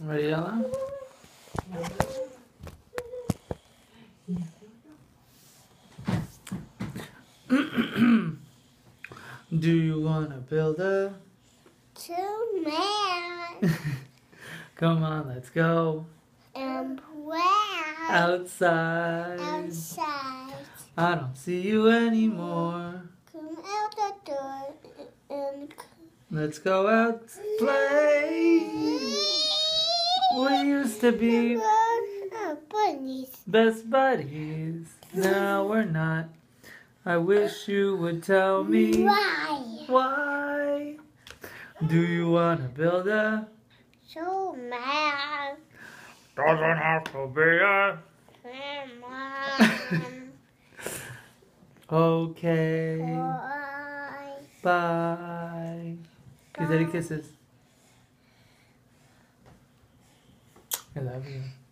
Ready, Ella? Do you wanna build a snowman? Come on, let's go. And play Outside. I don't see you anymore. Come out the door and Let's go out to play. We used to be best buddies. Now we're not. I wish you would tell me why. Do you wanna build a snowman? Doesn't have to be a Okay. Bye. Give Daddy kisses. I love you.